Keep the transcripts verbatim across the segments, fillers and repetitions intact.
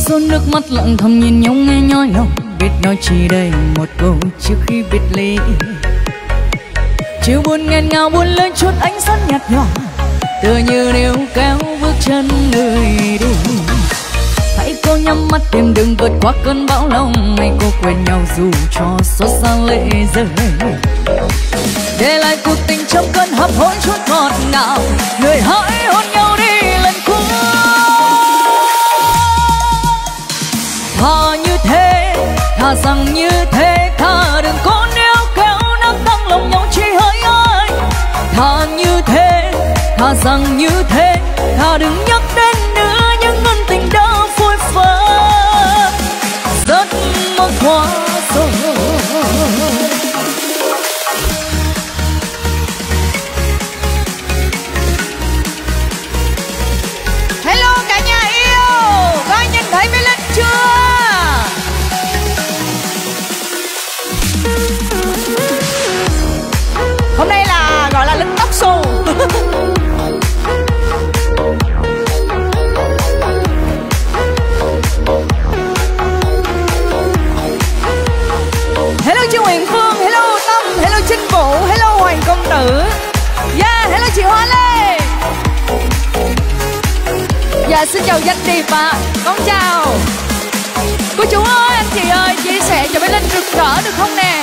rơi nước mắt lặng thầm nhìn nhau nghe nhói lòng, biết nói chỉ đây một câu trước khi biệt ly. Chiều buồn nghẹn ngào buồn lên chút ánh sáng nhạt nhòa, tựa như níu kéo bước chân người đi. Hãy cô nhắm mắt tìm đừng vượt qua cơn bão lòng, hãy cô quên nhau dù cho xót xa lệ rơi. Để lại cuộc tình trong cơn hấp hối chút ngọt ngào, người hãy hôn nhau đi lần cuối. Thà như thế, thà rằng như thế, thà đừng có níu kéo nắm tăng lòng nhau chỉ hỡi ai. Thà như thế, thà rằng như thế, thà đừng nhắc đến nữa những ân tình đã phôi pha. Giấc mơ qua rồi. Hello cả nhà yêu, có ai nhìn thấy Mỹ Linh chưa? Hôm nay là gọi là Linh tóc xù. Hello chị Nguyễn Phương, hello Tâm, hello Trinh Vũ, hello Hoàng Công Tử. Yeah, hello chị Hoa Lê. Dạ xin chào Danh Điệp ạ. À. Con chào cô chú ơi, anh chị ơi, chia sẻ cho Mỹ Linh rực rỡ được không nè?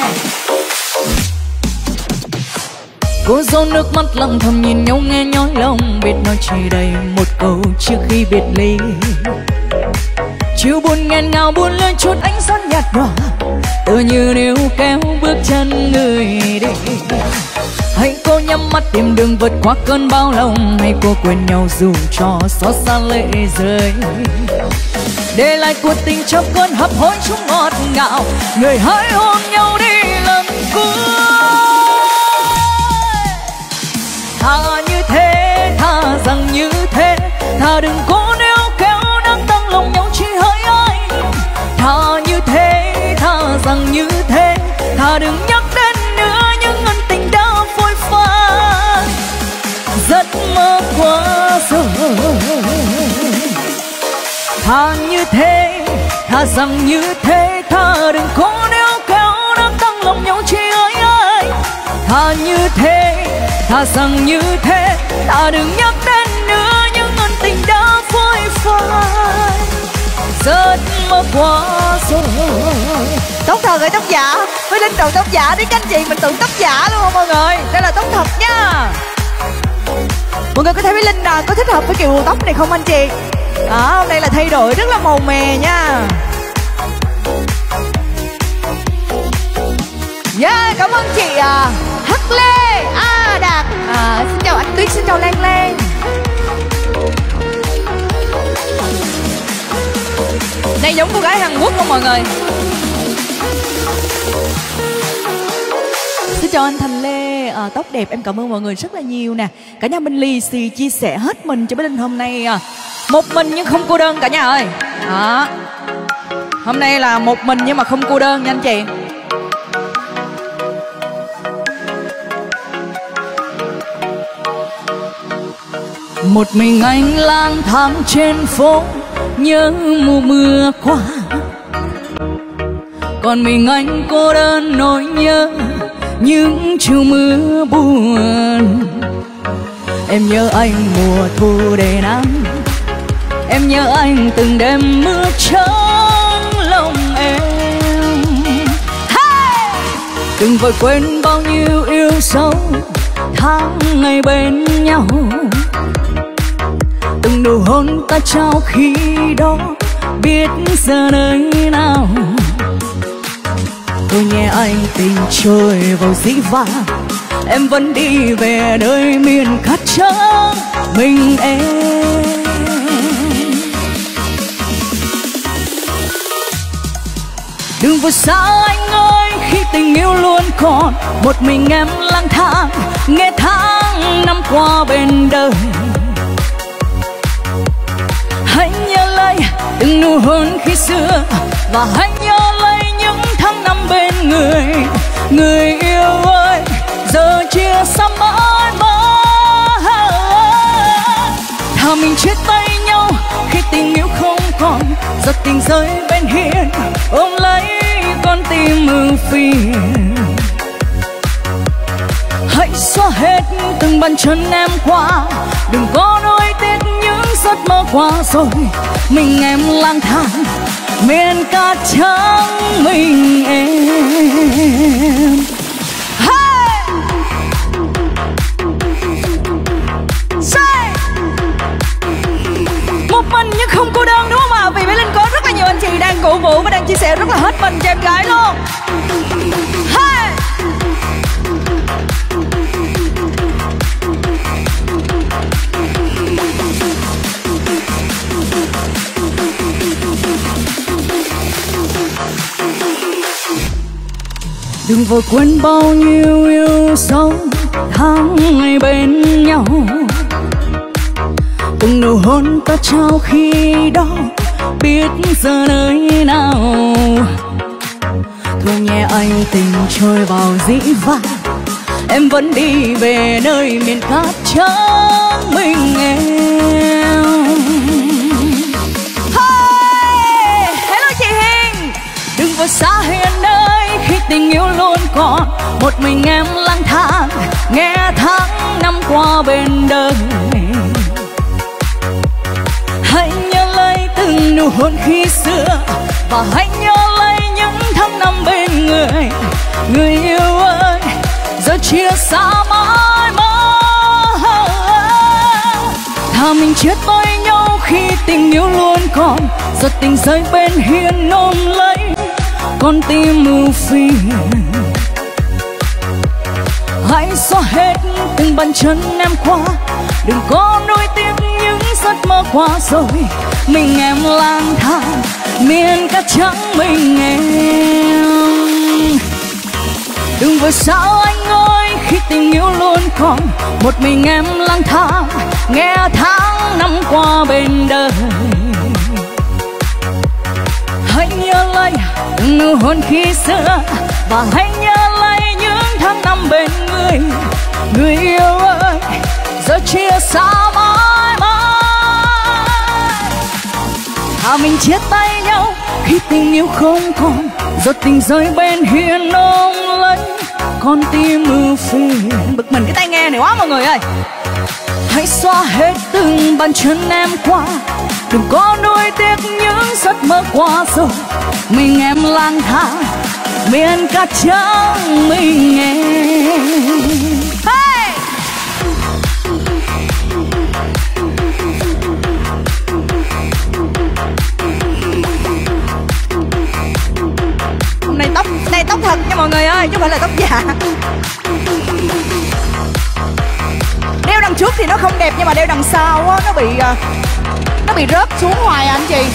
Cô dâu nước mắt lặng thầm nhìn nhau nghe nhói lòng, biết nói chỉ đây một câu trước khi biệt ly. Chiều buồn nghẹn ngào buồn lên chút ánh sáng nhạt nhòa, tựa như níu kéo bước chân người đi. Hãy cô nhắm mắt tìm đường vượt qua cơn bão lòng, hãy cô quên nhau dù cho xót xa lệ rơi. Để lại cuộc tình trong cơn hấp hối chút ngọt ngào, người hãy hôn nhau đi lần cuối. Thà như thế, thà rằng như thế, thà đừng cố níu kéo nắm tăng lòng nhau chỉ hỡi ai. Thà như thế, thà rằng như thế, thà đừng nhắc đến nữa những ân tình đã phôi pha. Giấc mơ qua rồi. Thà như thế, thà rằng như thế, thà đừng cố níu kéo nắm tăng lòng nhau chỉ hỡi ai. Thà như thế, thà rằng như thế, thà đừng nhắc đến nữa những ân tình đã phôi phai. Giấc mơ qua rồi. Tóc thật hay tóc giả? Với Linh đầu tóc giả đi các anh chị, mình tưởng tóc giả luôn không mọi người? Đây là tóc thật nha. Mọi người có thấy với Linh là có thích hợp với kiểu tóc này không anh chị? Đó, hôm nay là thay đổi rất là màu mè nha. Yeah, cảm ơn chị à, Hắc Lê, A Đạt, à, xin chào anh Tuyết, xin chào Lan Lan. Đây giống cô gái Hàn Quốc không mọi người? Xin chào anh Thành Lê, à, tóc đẹp, em cảm ơn mọi người rất là nhiều nè. Cả nhà mình lì xì chia sẻ hết mình cho Mỹ Linh hôm nay à. Một mình nhưng không cô đơn cả nhà ơi. Đó. Hôm nay là một mình nhưng mà không cô đơn nha anh chị. Một mình anh lang thang trên phố nhớ mùa mưa qua, còn mình anh cô đơn nỗi nhớ những chiều mưa buồn. Em nhớ anh mùa thu đầy nắng, em nhớ anh từng đêm mưa trắng lòng em. Hey! Đừng vội quên bao nhiêu yêu dấu tháng ngày bên nhau, từng nụ hôn ta trao khi đó biết giờ nơi nào. Tôi nghe anh tình trôi vào dĩ vãng, em vẫn đi về nơi miền cát trắng mình em. Đừng vội xa anh ơi, khi tình yêu luôn còn một mình em lang thang, nghe tháng năm qua bên đời. Hãy nhớ lấy từng nụ hôn khi xưa, và hãy nhớ lấy những tháng năm bên người. Người yêu ơi, giờ chia xa mãi mãi. Thà mình chia tay nhau khi tình yêu không còn, giọt tình rơi bên hiên ôm lấy con tim ưu phiền. Hãy xóa hết từng bàn chân em qua, đừng có nuối tiếc những giấc mơ qua rồi. Mình em lang thang miền cát trắng mình em. Hey! Say! Một mình nhưng không cô đơn đúng không ạ? Vì Mỹ Linh có rất là nhiều anh chị đang cổ vũ và đang chia sẻ rất là hết mình cho em gái luôn. Hey! Đừng vội quên bao nhiêu yêu dấu tháng ngày bên nhau, từng nụ hôn ta trao khi đó biết giờ nơi nào. Thôi nhẹ anh tình trôi vào dĩ vãng, em vẫn đi về nơi miền cát trắng mình em. Hey! Hello chị Hiền, đừng vội xa hiện nơi khi tình yêu luôn còn một mình em lang thang nghe tháng năm qua bên đời. Hãy nhớ lấy từng nụ hôn khi xưa và hãy nhớ lấy những tháng năm bên người. Người yêu ơi, giờ chia xa mãi mãi. Thà mình chết với nhau khi tình yêu luôn còn, giọt tình rơi bên hiên ôm lấy con tim ưu phiền. Hãy xóa hết từng bàn chân em qua, đừng có nuối tiếc những giấc mơ qua rồi. Mình em lang thang miền cát trắng mình em. Đừng vội sao anh ơi khi tình yêu luôn còn một mình em lang thang nghe tháng năm qua bên đời. Hãy nhớ lấy nụ hôn khi xưa và hãy nhớ lấy những tháng năm bên người. Người yêu ơi, giờ chia xa mãi mãi. Thà mình chia tay nhau khi tình yêu không còn, giọt tình rơi bên hiên ôm lấy con tim ưu phiền. Bực mình cái tai nghe này quá mọi người ơi. Hãy xóa hết từng bàn chân em qua, đừng có nuối tiếc những giấc mơ qua rồi. Mình em lang thang miền cát trắng mình em. Hey! Hôm nay tóc này tóc thật nha mọi người ơi, chứ không phải là tóc giả. Đeo đằng trước thì nó không đẹp nhưng mà đeo đằng sau á, nó bị nó bị rớt xuống ngoài à anh chị.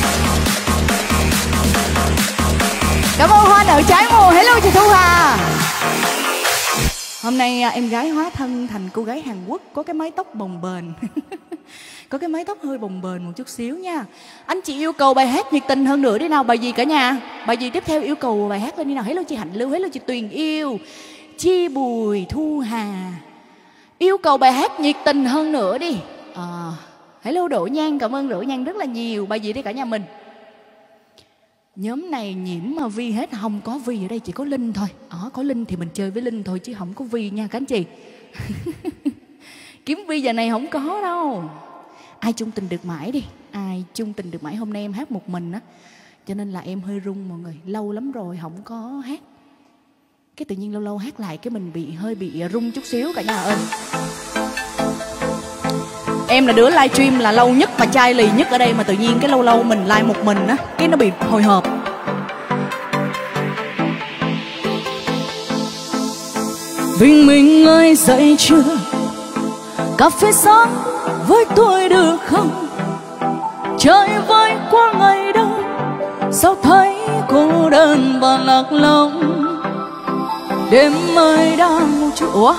Cảm ơn hoa nở trái mùa. Hello chị Thu Hà. Hôm nay em gái hóa thân thành cô gái Hàn Quốc, có cái mái tóc bồng bềnh. Có cái mái tóc hơi bồng bềnh một chút xíu nha. Anh chị yêu cầu bài hát nhiệt tình hơn nữa đi nào. Bài gì cả nhà? Bài gì tiếp theo yêu cầu bài hát lên đi nào. Hello chị Hạnh Lưu, hello chị Tuyền Yêu, Chi Bùi, Thu Hà. Yêu cầu bài hát nhiệt tình hơn nữa đi. À, hello Đỗ Nhan, cảm ơn Đỗ Nhan rất là nhiều. Bài gì đi cả nhà mình? Nhóm này nhiễm mà Vi hết, không có Vi ở đây, chỉ có Linh thôi. Ờ, có Linh thì mình chơi với Linh thôi chứ không có Vi nha các anh chị. Kiếm Vi giờ này không có đâu. Ai chung tình được mãi đi. Ai chung tình được mãi. Hôm nay em hát một mình á, cho nên là em hơi run mọi người. Lâu lắm rồi không có hát, cái tự nhiên lâu lâu hát lại cái mình bị hơi bị run chút xíu cả nhà ơi. Em là đứa livestream là lâu nhất và chai lì nhất ở đây, mà tự nhiên cái lâu lâu mình live một mình á, cái nó bị hồi hộp. Bình minh ơi dậy chưa, cà phê sáng với tôi được không? Chơi với qua ngày đâu, sao thấy cô đơn và lạc lõng. Đêm ơi đang một chút. Ủa?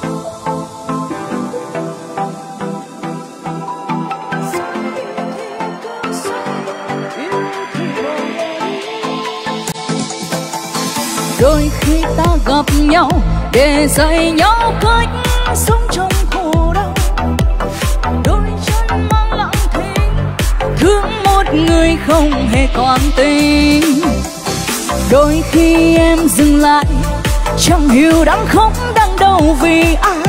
Đôi khi ta gặp nhau để dạy nhau cách sống trong khổ đau. Đôi chân mang lặng thinh thương một một người không hề còn tình. Đôi khi em dừng lại, chẳng hiểu đang khóc đang đau vì ai.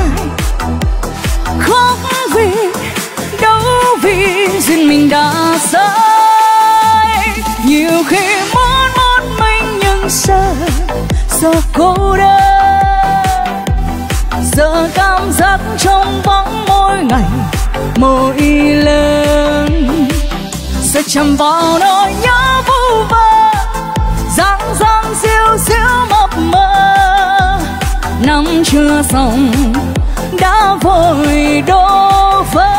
Khóc vì đâu vì duyên mình đã sai. Nhiều khi muốn một mình nhưng sợ sợ cô đơn, sợ cảm giác trong vắng mỗi ngày mỗi lần. Sợ chạm vào nỗi nhớ vu vơ, dang dang siêu siêu mập mờ. Năm chưa xong đã vội đổ vỡ.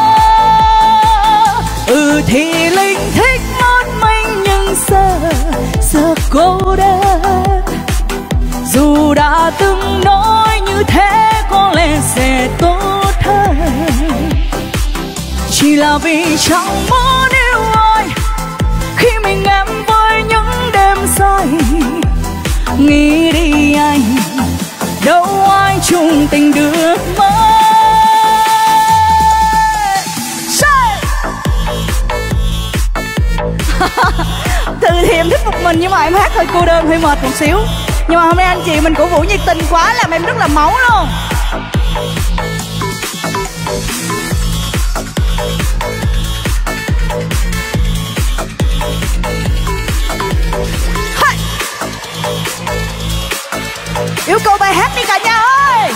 Ừ thì linh thích một mình nhưng sợ sợ cô đơn. Dù đã từng nói như thế có lẽ sẽ tốt hơn, chỉ là vì chẳng muốn yêu ai khi mình em với những đêm say. Nghĩ đi anh, đâu ai chung tình được mới. Từ thì em thích một mình nhưng mà em hát hơi cô đơn, hơi mệt một xíu. Nhưng mà hôm nay anh chị mình cổ vũ nhiệt tình quá, làm em rất là máu luôn. Yêu cầu bài hát đi cả nhà ơi.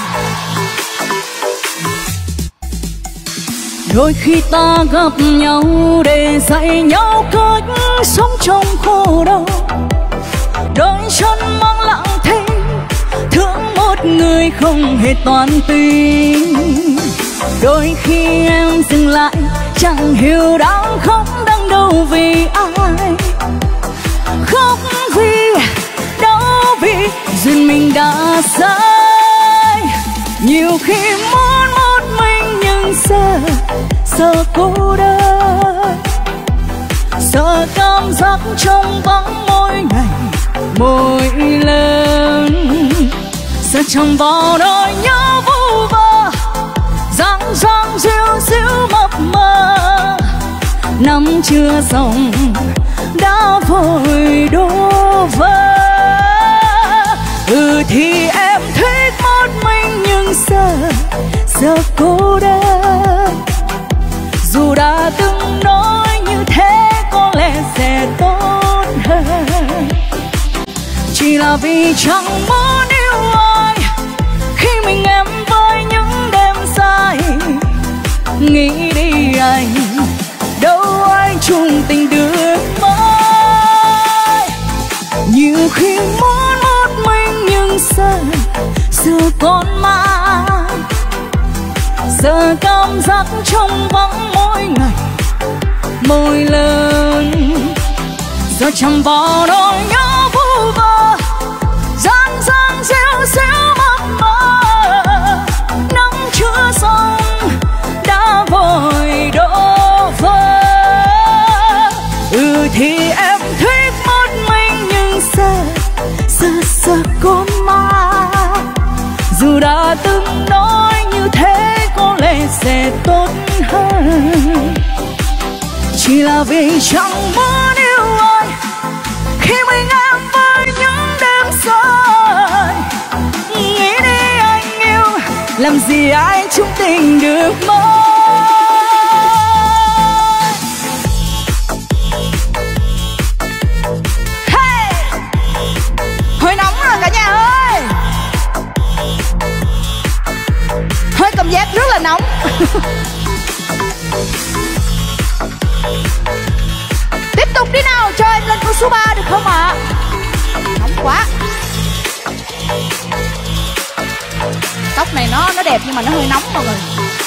Đôi khi ta gặp nhau để dạy nhau cách sống trong khổ đau. Đôi chân mang lặng thinh, thương một người không hề toàn tình. Đôi khi em dừng lại, chẳng hiểu đang khóc đang đau vì ai. Khóc vì đau vì duyên mình đã sai. Nhiều khi muốn một mình nhưng sợ sợ cô đơn, sợ cảm giác trong vắng mỗi ngày mỗi lần. Sợ chạm vào nỗi nhớ vu vơ, dang dang siêu siêu mập mờ. Năm chưa xong đã vội đổ vỡ. Ừ thì em thích một mình nhưng sợ sợ cô đơn. Dù đã từng nói như thế có lẽ sẽ tốt hơn, chỉ là vì chẳng muốn yêu ai khi mình em với những đêm say. Nghĩ đi anh, đâu ai chung tình được mới. Nhiều khi muốn một mình nhưng sợ sợ con mang, sợ cảm giác trong vắng mỗi ngày mỗi lần. Sợ chạm vào nỗi nhớ vu vơ, dang dang siêu siêu mập mờ. Năm chưa xong đã vội đổ vỡ. Ừ thì em thích một mình nhưng sợ sợ sợ con ma. Dù đã từng nói như thế có lẽ sẽ tốt hơn, chỉ là vì chẳng muốn yêu ai khi mình em với những đêm say. Nghĩ đi anh yêu, làm gì ai chung tình được mới. Hey! Hơi nóng rồi cả nhà ơi, hơi cảm giác rất là nóng. Tiếp tục đi nào, cho em lên con số ba được không ạ? À? Nóng quá. Tóc này nó nó đẹp nhưng mà nó hơi nóng mọi người.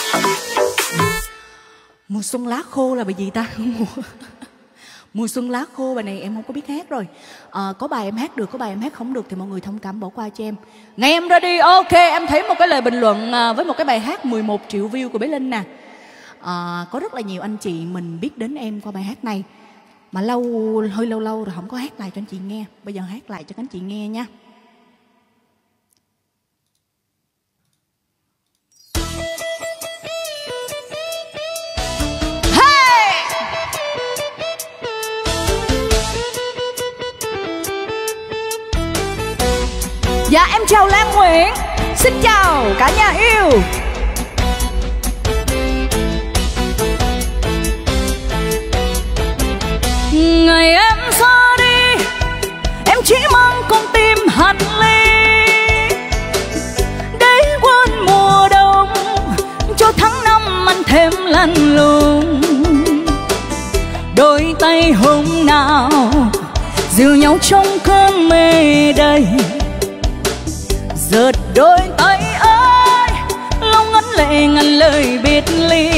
Mùa xuân lá khô là bài gì ta? Mùa xuân lá khô, bài này em không có biết hát rồi. À, có bài em hát được, có bài em hát không được thì mọi người thông cảm bỏ qua cho em. Ngày em ra đi, ok, em thấy một cái lời bình luận với một cái bài hát mười một triệu view của Bé Linh nè. À, có rất là nhiều anh chị mình biết đến em qua bài hát này. Mà lâu, hơi lâu lâu rồi không có hát lại cho anh chị nghe. Bây giờ hát lại cho các anh chị nghe nha. Dạ em chào Lan Nguyễn. Xin chào cả nhà yêu. Ngày em ra đi, em chỉ mang con tim hằn ly, để quên mùa đông cho tháng năm anh thêm lạnh lùng. Đôi tay hôm nào dìu nhau trong cơn mê đầy, giật đôi tay ơi lòng ngấn lệ ngàn lời biệt ly.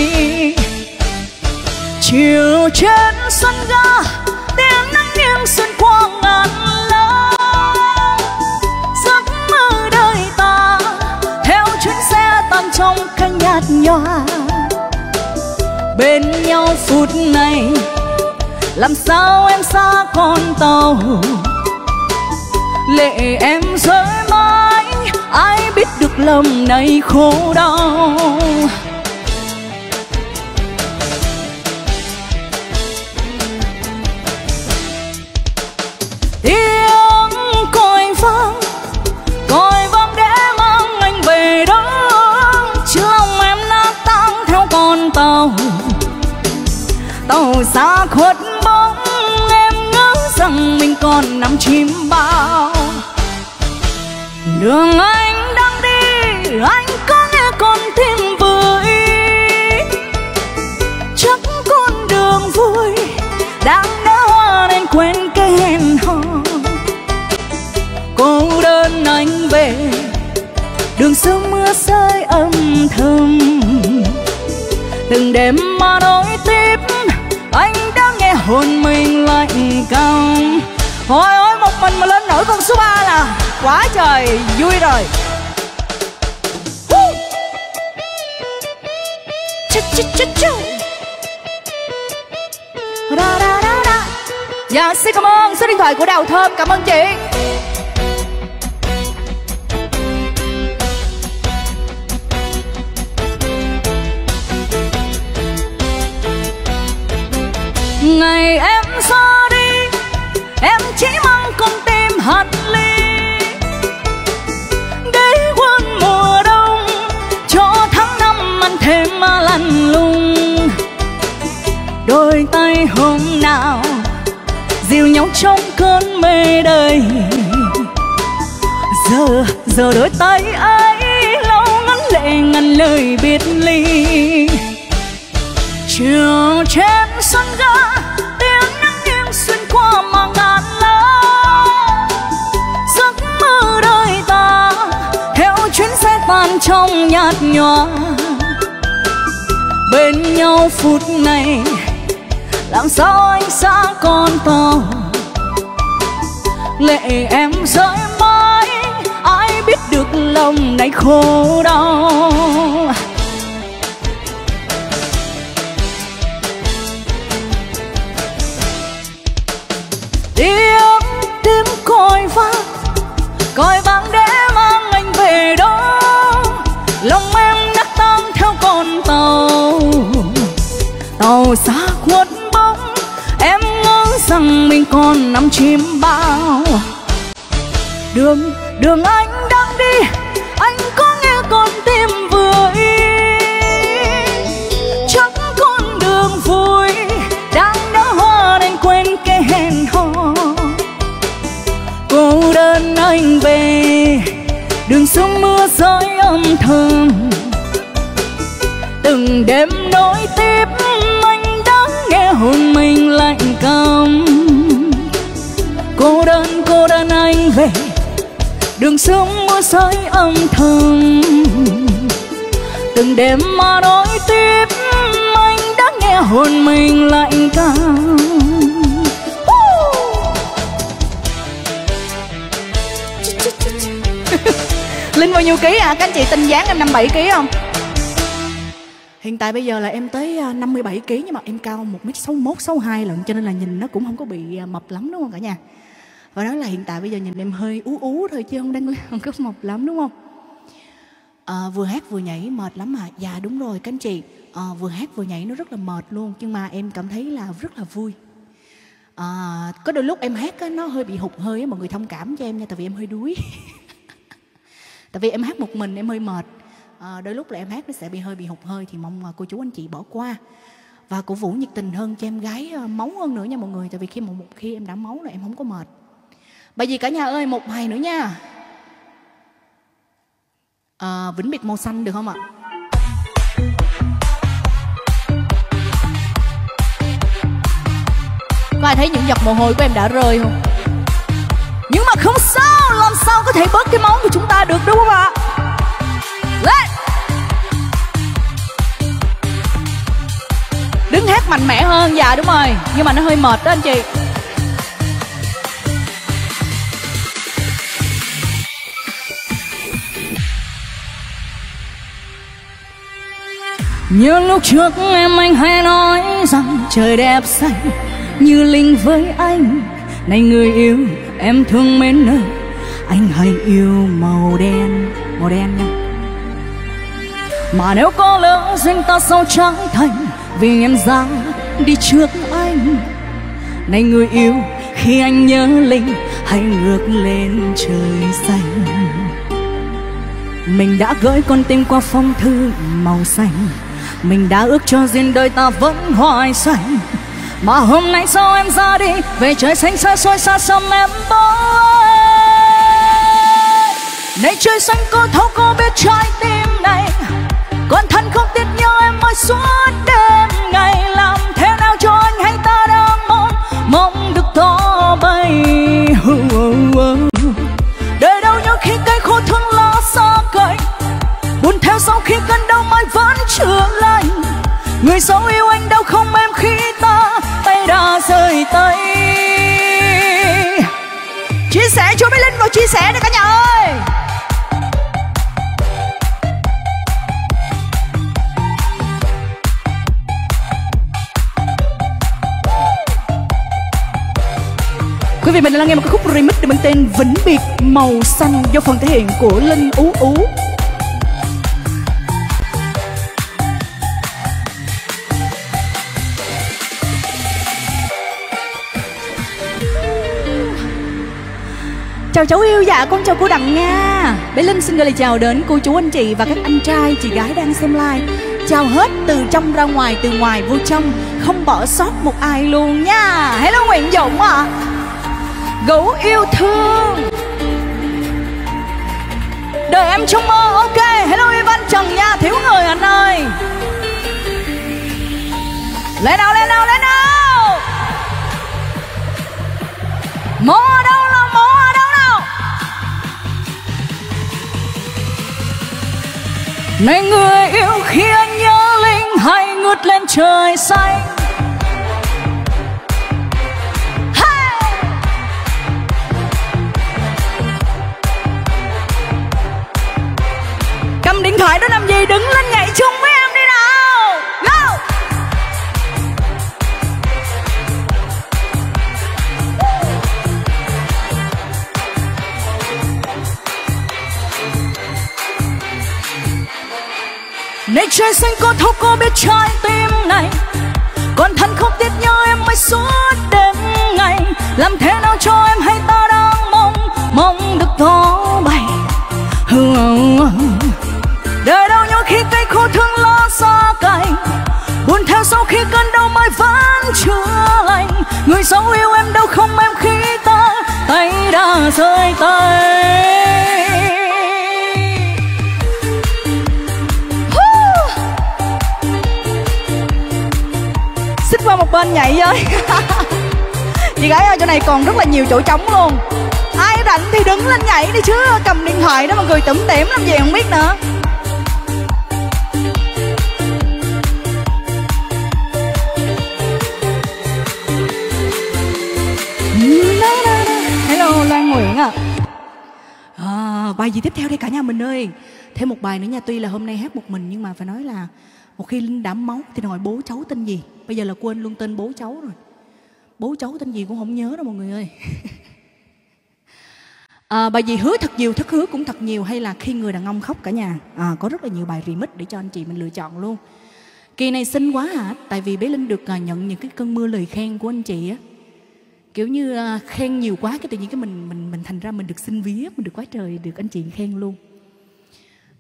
Chiều trên sân ga tiếng nắng nghiêng xuyên qua ngàn lá, giấc mơ đời ta theo chuyến xe tan trong cánh nhạt nhòa. Bên nhau phút này làm sao em xa con tàu, lệ em rơi mãi ai biết được lòng này khổ đau. Tiếng còi vang, còi vang để mang anh về đó, chứ lòng em nát tan theo con tàu. Tàu xa khuất bóng em ngỡ rằng mình còn nằm chim bao. Đường anh đang đi anh có nghe con tim vui, chắc con đường vui đang đã hoa nên quên cái hẹn hò. Cô đơn anh về đường sương mưa rơi âm thầm, từng đêm mà nối tiếp anh đã nghe hồn mình lạnh cong. Thôi ôi một mình mà lên nổi con số ba là quá trời vui rồi. Chú, chú, chú, chú. Da, da, da, da. Dạ xin cảm ơn số điện thoại của Đào Thơm, cảm ơn chị. Ngày em ra đi em chỉ mang con tim hằn ly, để quên mùa đông cho tháng năm anh thêm lạnh lùng. Đôi tay hôm nào dìu nhau trong cơn mê đầy, giờ giờ đôi tay ấy lâu ngắn lệ ngàn lời biệt ly. Chiều trên sân ga tiếng nắng nghiêng xuyên qua màn ngàn lá, giấc mơ đời ta theo chuyến xe tan trong nhạt nhòa. Bên nhau phút này làm sao anh xa con tàu, lệ em rơi mãi ai biết được lòng này khổ đau. Tiếng tiếng còi vang, còi vang để mang anh về đó, lòng em đã tan theo con tàu. Tàu xa khuất bóng em ngỡ rằng mình còn nằm chim bao. Đường đường anh đang đi anh có nghe con tim vừa ý, chắc con đường vui đang đã hoa nên quên cái hẹn hò. Cô đơn anh về đường sương mưa rơi âm thầm, từng đêm nối tiếp anh đã nghe hồn mình lạnh câm. Cô đơn cô đơn anh về đường sương mưa rơi âm thầm, từng đêm mà nối tiếp anh đã nghe hồn mình lạnh câm. Linh bao nhiêu ký à? Các anh chị tin dáng em năm mươi bảy ký không? Hiện tại bây giờ là em tới năm mươi bảy ký nhưng mà em cao một mét sáu mốt, sáu hai lận, cho nên là nhìn nó cũng không có bị mập lắm đúng không cả nhà? Và nói là hiện tại bây giờ nhìn em hơi ú ú thôi chứ không đang không có mập lắm đúng không? À, vừa hát vừa nhảy mệt lắm à? Dạ đúng rồi các anh chị, à, vừa hát vừa nhảy nó rất là mệt luôn, nhưng mà em cảm thấy là rất là vui. À, có đôi lúc em hát á, nó hơi bị hụt hơi á, mọi người thông cảm cho em nha, tại vì em hơi đuối. Tại vì em hát một mình em hơi mệt, à, đôi lúc là em hát nó sẽ bị hơi bị hụt hơi, thì mong cô chú anh chị bỏ qua và cổ vũ nhiệt tình hơn cho em gái máu hơn nữa nha mọi người. Tại vì khi một, một khi em đã máu là em không có mệt. Bởi vì cả nhà ơi, một bài nữa nha. À, Vĩnh biệt màu xanh được không ạ? Có ai thấy những giọt mồ hôi của em đã rơi không? Nhưng mà không sao, làm sao có thể bớt cái máu của chúng ta được đúng không ạ? Lên! Đứng hát mạnh mẽ hơn, dạ đúng rồi. Nhưng mà nó hơi mệt đó anh chị. Như lúc trước em anh hay nói rằng trời đẹp xanh như linh với anh. Này người yêu em thương mến nơi, anh hay yêu màu đen, màu đen nha. Mà nếu có lỡ duyên ta sau trắng thành, vì em ra đi trước anh. Này người yêu, khi anh nhớ linh, hãy ngước lên trời xanh. Mình đã gửi con tim qua phong thư màu xanh, mình đã ước cho duyên đời ta vẫn hoài xanh. Mà hôm nay sao em ra đi, về trời xanh xa xôi xa xăm em bỏ. Này trời xanh cô thấu cô biết trái tim này, còn thân không tiếc nhớ em ơi suốt đêm ngày. Làm thế nào cho anh hay ta đang mong, mong được gió bay. Đời đâu nhớ khi cây khô thương lá xa cành, buồn theo sau khi cơn đau mai vẫn chưa lành. Người xấu yêu anh đâu không em khi ta tay đã rời tay. Chia sẻ cho Mỹ Linh vào chia sẻ đi cả nhà ơi. Quý vị mình đang nghe một cái khúc remix được mang tên Vĩnh biệt màu xanh do phần thể hiện của Linh Ú Ú. Chào cháu yêu, dạ con chào cô Đặng nha. Bé Linh xin gửi lời chào đến cô chú anh chị và các anh trai chị gái đang xem live. Chào hết từ trong ra ngoài, từ ngoài vô trong, không bỏ sót một ai luôn nha. Hello Nguyễn Dũng ạ. À. Gấu yêu thương đời em trong mơ, ok. Hello Ivan Trần nha, thiếu người anh ơi. Lên nào, lên nào, lên nào. Mô ở đâu nào, mô ở đâu nào. Này người yêu khi anh nhớ linh, hãy ngước lên trời xanh. Cầm điện thoại đó làm gì, đứng lên nhảy chung với em đi nào. Go. Này trời xanh cô thấu cô biết trái tim này, còn thân không tiếc nhớ em mới suốt đêm ngày. Làm thế nào cho em hay ta đang mong, mong được gió bay. Đời đâu nhớ khi cây khô thương lá xa cành, buồn theo sau khi cơn đau mai vẫn chưa lành. Người xấu yêu em đâu không em khi ta tay đã rơi tay. Xích qua một bên nhảy với. Chị gái ơi, chỗ này còn rất là nhiều chỗ trống luôn. Ai rảnh thì đứng lên nhảy đi chứ, cầm điện thoại đó mà cười tủm tỉm làm gì không biết nữa. Hello Lan Nguyễn ạ. À. À, bài gì tiếp theo đây cả nhà mình ơi. Thêm một bài nữa nha. Tuy là hôm nay hát một mình nhưng mà phải nói là một khi Linh đẫm máu thì hỏi bố cháu tên gì. Bây giờ là quên luôn tên bố cháu rồi. Bố cháu tên gì cũng không nhớ đâu mọi người ơi. À, bài gì hứa thật nhiều, thất hứa cũng thật nhiều, hay là khi người đàn ông khóc cả nhà. À, có rất là nhiều bài remix để cho anh chị mình lựa chọn luôn. Kỳ này xinh quá hả? Tại vì bé Linh được uh, nhận những cái cơn mưa lời khen của anh chị á. Kiểu như uh, khen nhiều quá cái tự nhiên cái mình mình mình thành ra mình được xin vía, mình được quá trời được anh chị khen luôn.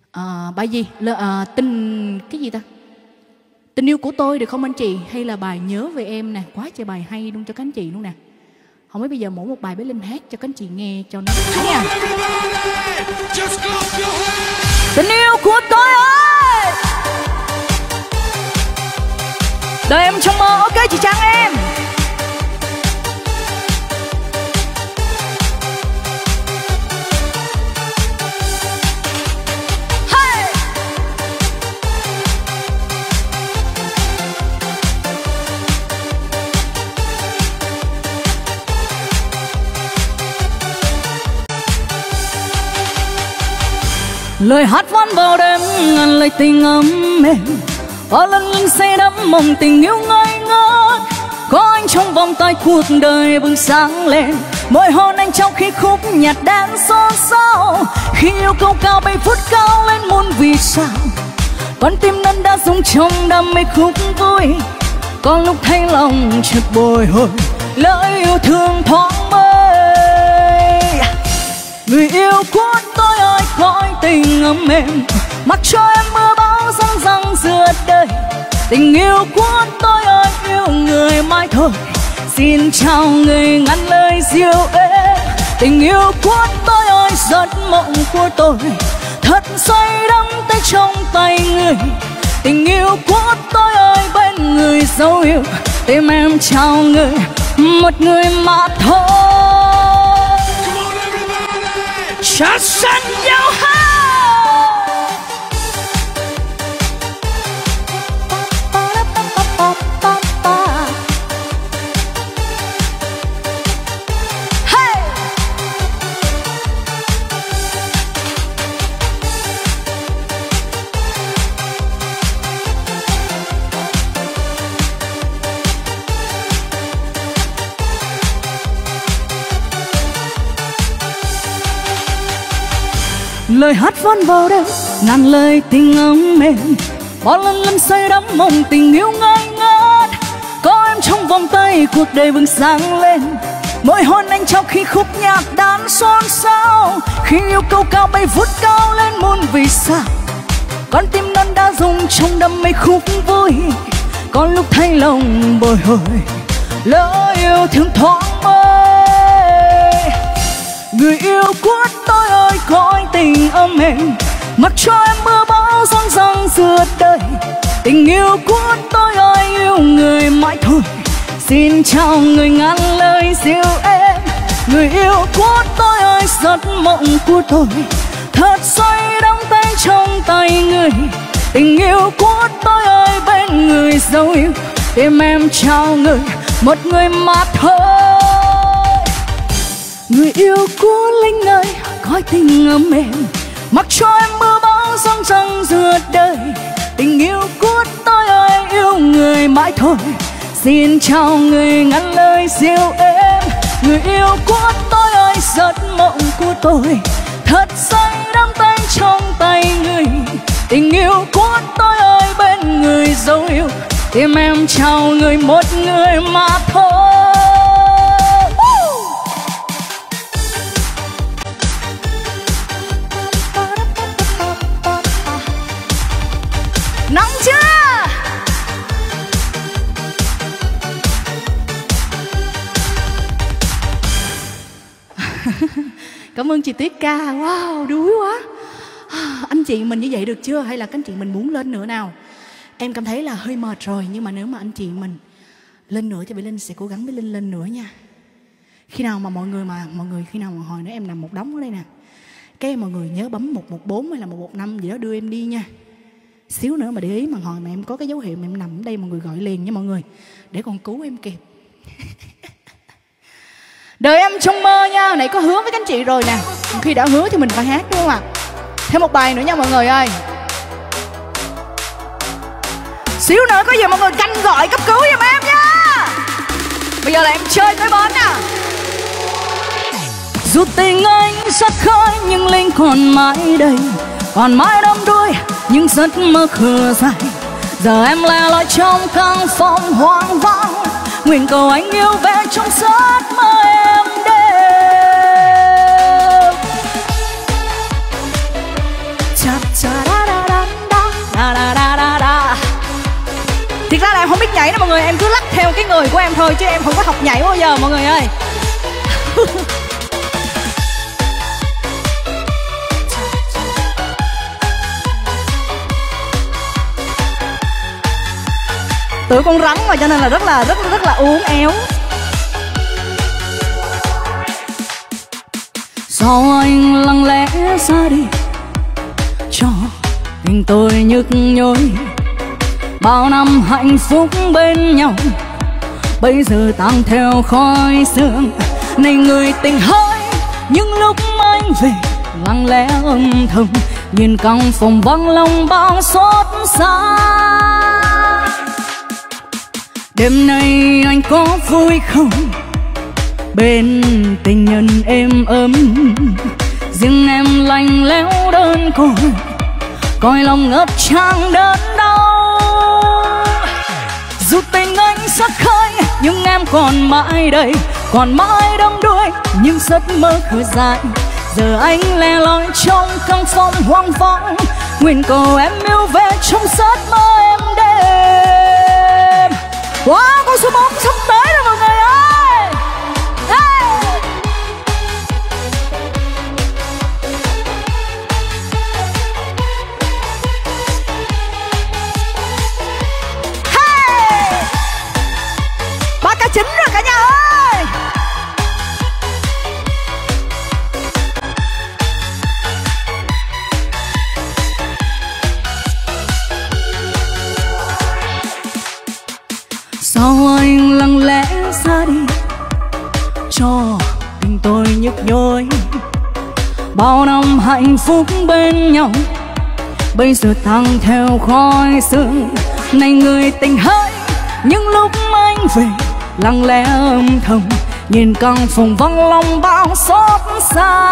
À, bài gì? L à, tình cái gì ta? Tình yêu của tôi được không anh chị? Hay là bài nhớ về em nè? Quá trời bài hay luôn cho các anh chị luôn nè. Không biết bây giờ mỗi một bài bé Linh hát cho các anh chị nghe cho nó nha. Tình yêu của tôi ơi, đời em trong mơ. Ok chị Trang em. Lời hát vang vào đêm ngàn lời tình ấm êm, bao lần lần say đắm mộng tình yêu ngây ngất. Có anh trong vòng tay cuộc đời bừng sáng lên, mỗi hôn anh trong khi khúc nhạc đang xôn xao. Khi yêu câu cao bay phút cao lên muôn vì sao, con timนั้นđã rung trong đam mê khúc vui. Có lúc thấy lòng chợt bồi hồi, lời yêu thương thoáng mây. Người yêu của tôi ơi, cõi tình ấm êm, mặc cho em mưa bão răng răng rượt đời. Tình yêu của tôi ơi, yêu người mãi thôi. Xin chào người ngắn lời diêu êm. Tình yêu của tôi ơi, giấc mộng của tôi, thật say đắm tay trong tay người. Tình yêu của tôi ơi, bên người dấu yêu, tim em chào người, một người mà thôi. Chợt sân nhau ha. Lời hát vang vào đêm ngàn lời tình ấm êm, bao lần lần say đắm mộng tình yêu ngây ngất. Có em trong vòng tay cuộc đời bừng sáng lên, mỗi hôn anh trong khi khúc nhạc đàn xôn xao. Khi yêu câu cao bay vút cao lên muôn vì sao, con tim non đã rung trong đam mê khúc vui. Có lúc thấy lòng bồi hồi, lời yêu thương thoáng mây. Người yêu của tôi ơi, cõi tình ấm êm, mặc cho em mưa bão răng răng rượt đời. Tình yêu của tôi ơi, yêu người mãi thôi. Xin chào người ngàn lời diêu êm. Người yêu của tôi ơi, giấc mộng của tôi, thật say đắm tay trong tay người. Tình yêu của tôi ơi, bên người dấu yêu, tim em chào người, một người mà thôi. Người yêu của Linh ơi, cõi tình ấm êm, mặc cho em mưa bão răng răng rượt đời. Tình yêu của tôi ơi, yêu người mãi thôi. Xin chào người ngắn lời diêu êm. Người yêu của tôi ơi, giấc mộng của tôi, thật say đắm tay trong tay người. Tình yêu của tôi ơi, bên người dấu yêu, tim em chào người, một người mà thôi. Nóng chưa? Cảm ơn chị Tuyết ca. Wow, đuối quá. Anh chị mình như vậy được chưa? Hay là các anh chị mình muốn lên nữa nào? Em cảm thấy là hơi mệt rồi, nhưng mà nếu mà anh chị mình lên nữa thì Bé Linh sẽ cố gắng Bé Linh lên nữa nha. Khi nào mà mọi người mà mọi người khi nào mà hồi nữa em nằm một đống ở đây nè, cái mọi người nhớ bấm một một bốn hay là một một năm gì đó đưa em đi nha. Xíu nữa mà để ý mà hồi mà em có cái dấu hiệu mà em nằm ở đây, mọi người gọi liền nha mọi người, để còn cứu em kịp. Đời em trong mơ nha. Nãy có hứa với các anh chị rồi nè, khi đã hứa thì mình phải hát đúng không ạ? Thêm một bài nữa nha mọi người ơi. Xíu nữa có gì mọi người canh gọi cấp cứu giùm em nha. Bây giờ là em chơi tới bến nè. Dù tình anh rất khói nhưng Linh còn mãi đây, còn mãi đắm đuối những giấc mơ khờ dài. Giờ em lẻ loi trong căn phòng hoang vắng, nguyện cầu anh yêu về trong giấc mơ em đêm. Cha cha nhảy đó mọi người. Em cứ lắc theo cái người của em thôi chứ em không có học nhảy bao giờ mọi người ơi. Tụi con rắn mà cho nên là rất là rất rất là uốn éo. Sao anh lặng lẽ ra đi cho tình tôi nhức nhối. Bao năm hạnh phúc bên nhau bây giờ tan theo khói sương. Này người tình hỡi, những lúc anh về lặng lẽ âm thầm, nhìn căn phòng vắng lòng bao xót xa. Đêm nay anh có vui không bên tình nhân êm ấm, riêng em lạnh lẽo đơn côi, coi lòng ngập tràn đớn đau. Dù tình anh sắc khơi nhưng em còn mãi đây, còn mãi đắm đuối những giấc mơ khờ dại. Giờ anh lẻ loi trong căn phòng hoang vắng, nguyện cầu em yêu về trong giấc mơ em đêm. Wow, con số bốn sắp tới rồi mọi người ơi. Hey! Hey! Ba ca chín rồi cả nhà ơi. Sao anh lặng lẽ ra đi cho tình tôi nhức nhối. Bao năm hạnh phúc bên nhau bây giờ tan theo khói sương. Này người tình hỡi, những lúc anh về lặng lẽ âm thầm, nhìn căn phòng vắng lòng bao xót xa.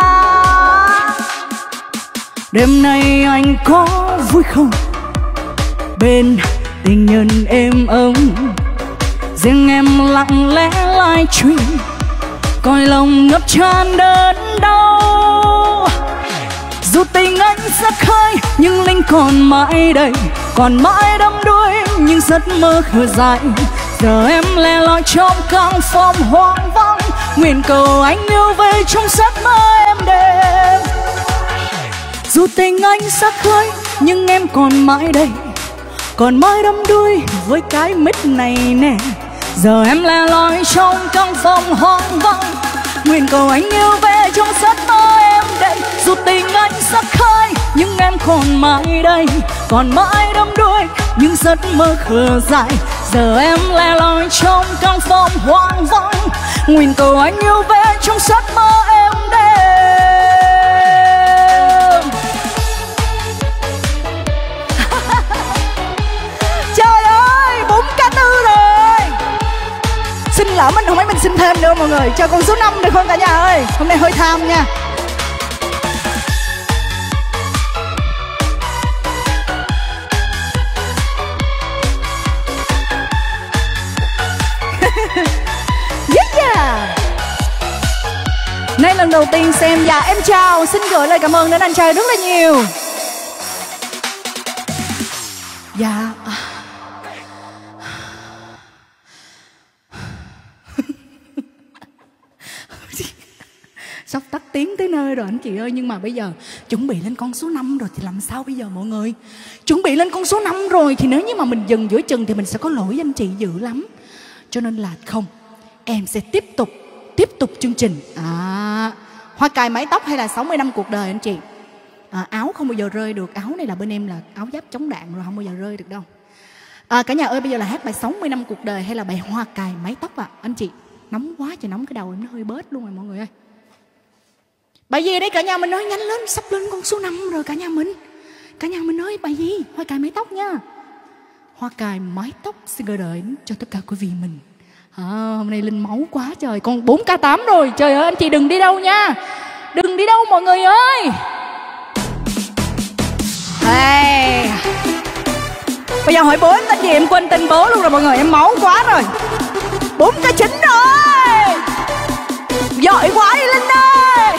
Đêm nay anh có vui không bên tình nhân êm ấm, riêng em lặng lẽ lai truy, coi lòng ngập tràn đớn đau. Dù tình anh sắc khơi nhưng linh còn mãi đây, còn mãi đắm đuối những giấc mơ khờ dại. Giờ em lẻ loi trong căn phòng hoang vắng, nguyện cầu anh yêu về trong giấc mơ em đêm. Dù tình anh sắc khơi nhưng em còn mãi đây, còn mãi đắm đuối với cái mít này nè. Giờ em lẻ loi trong căn phòng hoang vắng, nguyện cầu anh yêu về trong giấc mơ em đây. Dù tình anh sắc khơi nhưng em còn mãi đây, còn mãi đắm đuối những giấc mơ khờ dại. Giờ em lẻ loi trong căn phòng hoang vắng, nguyện cầu anh yêu về trong giấc mơ em đêm. Trời ơi, bốn ca tư rồi. Xin lỡ mình không mấy mình xin thêm nữa mọi người, cho con số năm được không cả nhà ơi? Hôm nay hơi tham nha. Yeah. Nay lần đầu tiên xem, dạ em chào, xin gửi lời cảm ơn đến anh trai rất là nhiều. Dạ sắp tắt tiếng tới nơi rồi anh chị ơi. Nhưng mà bây giờ chuẩn bị lên con số năm rồi thì làm sao bây giờ mọi người? Chuẩn bị lên con số năm rồi thì nếu như mà mình dừng giữa chừng thì mình sẽ có lỗi với anh chị dữ lắm. Cho nên là không, em sẽ tiếp tục Tiếp tục chương trình. à, Hoa cài mái tóc hay là sáu mươi năm cuộc đời anh chị? à, Áo không bao giờ rơi được. Áo này là bên em là áo giáp chống đạn rồi, không bao giờ rơi được đâu. à, Cả nhà ơi, bây giờ là hát bài sáu mươi năm cuộc đời hay là bài hoa cài mái tóc à? Anh chị nóng quá trời, nóng cái đầu em nó hơi bớt luôn rồi mọi người ơi. Bài gì đấy cả nhà mình nói nhanh lên, sắp lên con số năm rồi cả nhà mình. Cả nhà mình nói bài gì? Hoa cài mái tóc nha. Hoa cài mái tóc xin gửi đời cho tất cả quý vị mình. à, Hôm nay lên máu quá trời. Còn bốn ca tám rồi. Trời ơi anh chị đừng đi đâu nha. Đừng đi đâu mọi người ơi. Hey. Bây giờ hỏi bố em tên gì em quên tên bố luôn rồi mọi người. Em máu quá rồi. Bốn ca chín rồi. Giỏi quá đi Linh ơi.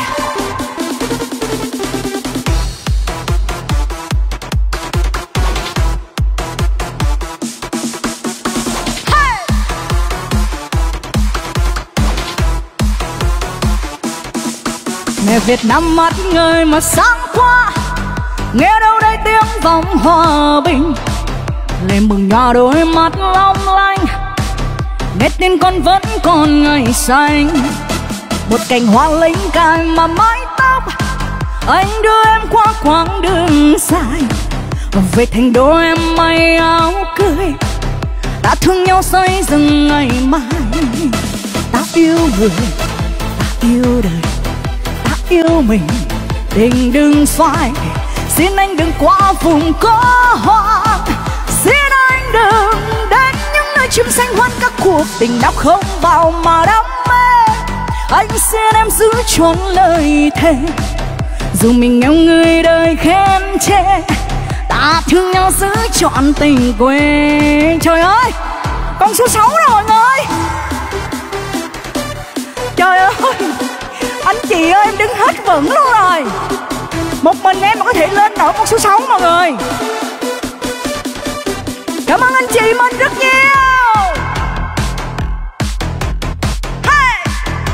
Mẹ Việt Nam mắt người mà sáng quá, nghe đâu đây tiếng vọng hòa bình. Lên mừng nhòa đôi mắt long lanh, nghe tin con vẫn còn ngày xanh. Một cành hoa lính cài mà mái tóc, anh đưa em qua quãng đường dài. Về thành đô em may áo cưới, ta thương nhau xây dựng ngày mai. Ta yêu người, ta yêu đời, ta yêu mình, tình đừng phai. Xin anh đừng qua vùng có hoa, xin anh đừng đến những nơi chim xanh hoan các cuộc tình đau không vào mà đam mê. Anh xin em giữ trọn lời thề, dù mình nghèo người đời khen chê, ta thương nhau giữ trọn tình quê. Trời ơi, con số sáu rồi mọi người. Trời ơi, anh chị ơi em đứng hết vững luôn rồi. Một mình em mà có thể lên nổi con số sáu mọi người. Cảm ơn anh chị mình rất nhiều. Hey!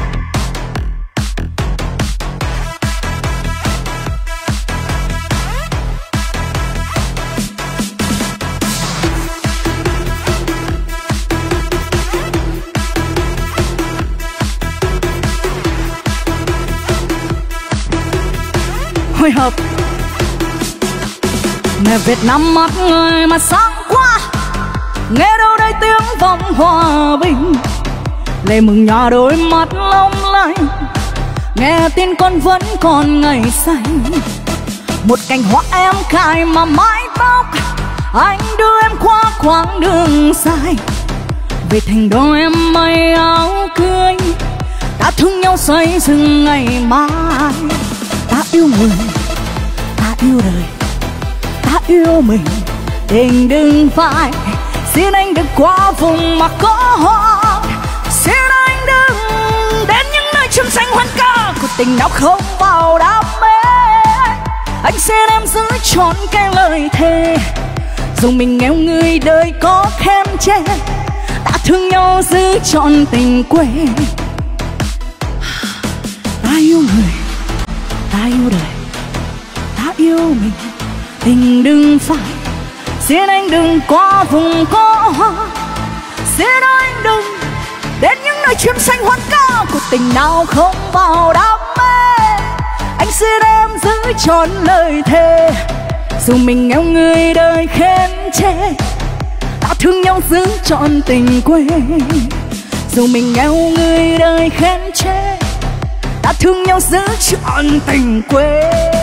Hồi hộp. Mẹ Việt Nam mắt người mà sáng quá, nghe đâu đây tiếng vọng hòa bình. Lệ mừng nhòa đôi mắt long lanh, nghe tin con vẫn còn ngày xanh. Một cành hoa em cài mà mái tóc, anh đưa em qua quãng đường dài. Về thành đô em may áo cưới, ta thương nhau xây dựng ngày mai. Ta yêu người, ta yêu đời, ta yêu mình, tình đừng phai. Xin anh đừng qua vùng mà có hoa, xin anh đừng đến những nơi chim xanh hoan ca của tình nào không vào đam mê. Anh xin em giữ trọn cái lời thề, dù mình nghèo người đời có khen chê, ta thương nhau giữ trọn tình quê. Ta yêu người, ta yêu đời, ta yêu mình, tình đừng phai. Xin anh đừng qua vùng có hoa, xin anh đừng đến những nơi chim xanh hoan ca của tình nào không vào đam mê. Anh xin em giữ trọn lời thề, dù mình nghèo người đời khen chê, ta thương nhau giữ trọn tình quê. Dù mình nghèo người đời khen chê, ta thương nhau giữ trọn tình quê.